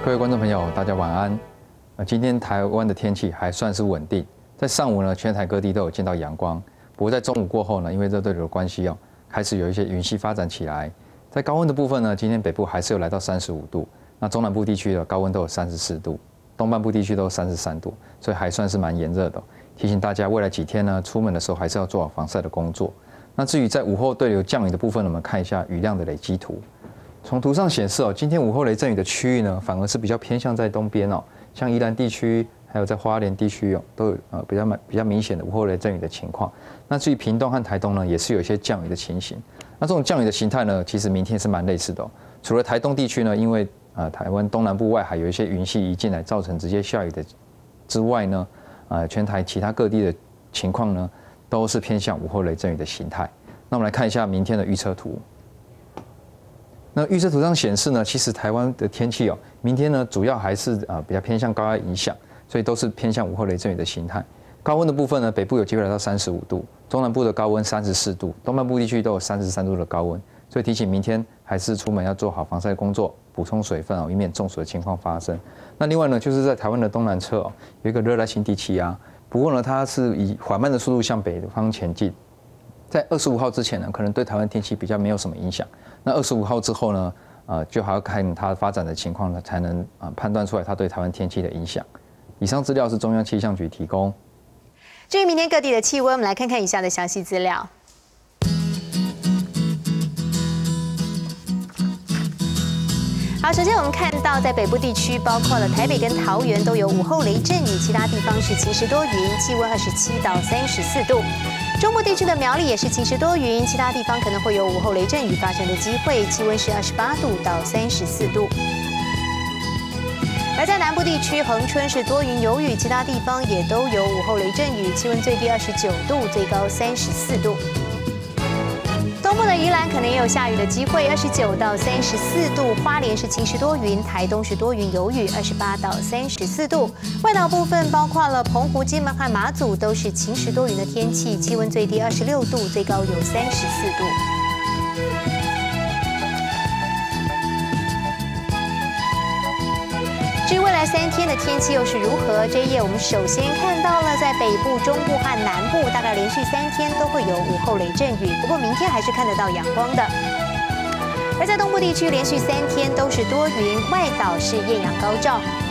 各位观众朋友，大家晚安。今天台湾的天气还算是稳定，在上午呢，全台各地都有见到阳光。不过在中午过后呢，因为热对流的关系开始有一些云系发展起来。在高温的部分呢，今天北部还是有来到35度，那中南部地区的高温都有34度，东半部地区都有33度，所以还算是蛮炎热的。提醒大家，未来几天呢，出门的时候还是要做好防晒的工作。那至于在午后对流降雨的部分，我们看一下雨量的累积图。从图上显示今天午后雷阵雨的区域呢，反而是比较偏向在东边像宜兰地区，还有在花莲地区都有比较明显的午后雷阵雨的情况。那至于屏东和台东呢，也是有一些降雨的情形。那这种降雨的形态呢，其实明天是蛮类似的除了台东地区呢，因为台湾东南部外海有一些云系移进来，造成直接下雨的之外呢，全台其他各地的情况呢，都是偏向午后雷阵雨的形态。那我们来看一下明天的预测图。那预测图上显示呢，其实台湾的天气明天呢主要还是比较偏向高压影响，所以都是偏向午后雷阵雨的形态。高温的部分呢，北部有机会来到35度，中南部的高温34度，东半部地区都有33度的高温，所以提醒明天还是出门要做好防晒工作，补充水分以免中暑的情况发生。那另外呢，就是在台湾的东南侧有一个热带性低气压，不过呢它是以缓慢的速度向北方前进。在25号之前呢，可能对台湾天气比较没有什么影响。那25号之后呢，就还要看它发展的情况呢，才能判断出来它对台湾天气的影响。以上资料是中央气象局提供。 至于明天各地的气温，我们来看看以下的详细资料。好，首先我们看到，在北部地区，包括了台北跟桃园都有午后雷阵雨，其他地方是晴时多云，气温27到34度。中部地区的苗栗也是晴时多云，其他地方可能会有午后雷阵雨发生的机会，气温是28度到34度。而在南部地区，恒春是多云有雨，其他地方也都有午后雷阵雨，气温最低29度，最高34度。东部的宜兰可能也有下雨的机会，29到34度；花莲是晴时多云，台东是多云有雨，28到34度。外岛部分包括了澎湖、金门和马祖都是晴时多云的天气，气温最低26度，最高有34度。至于未来3天的天气又是如何？这一页我们首先看到了，在北部、中部和南部，大概连续3天都会有午后雷阵雨，不过明天还是看得到阳光的。而在东部地区，连续3天都是多云，外岛是艳阳高照。